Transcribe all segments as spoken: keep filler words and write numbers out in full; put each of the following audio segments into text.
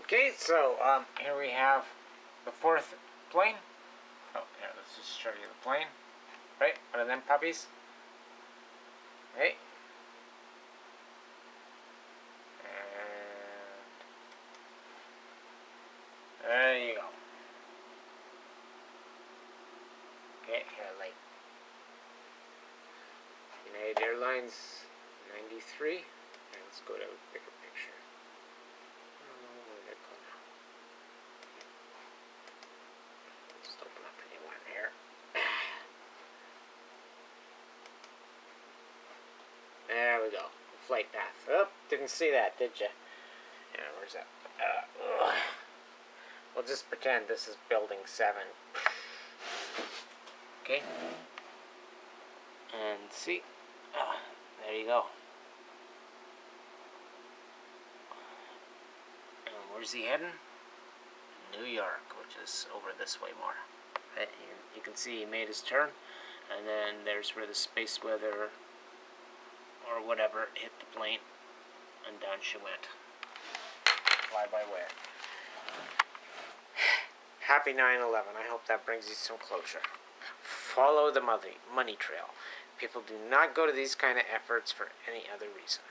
Okay, so um, here we have the fourth plane. Oh, yeah, let's just show you the plane. Right, one of them puppies. Right. And there you go. Okay, here, like United Airlines ninety-three. And let's go to a bigger picture. I don't know where they go now. Just open up a new one here. There we go. Flight path. Oh, didn't see that, did you? Yeah, where's that? Uh, we'll just pretend this is building seven. Okay. And see? Ah, there you go. And where's he heading? New York, which is over this way more. Right? You, you can see he made his turn. And then there's where the space weather or whatever hit the plane. And down she went. Fly by wire. Happy nine eleven. I hope that brings you some closure. Follow the money, money trail. People do not go to these kind of efforts for any other reason.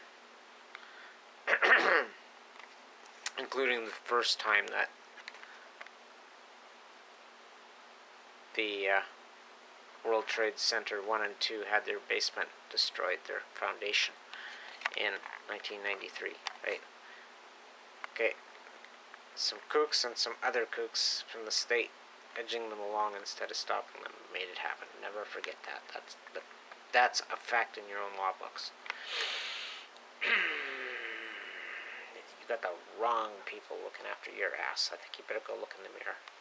Including the first time that the uh, World Trade Center one and two had their basement destroyed, their foundation, in nineteen ninety-three, right? Okay. Some kooks and some other kooks from the state edging them along instead of stopping them made it happen. Never forget that. That's but that's a fact in your own law books. You got the wrong people looking after your ass. I think you better go look in the mirror.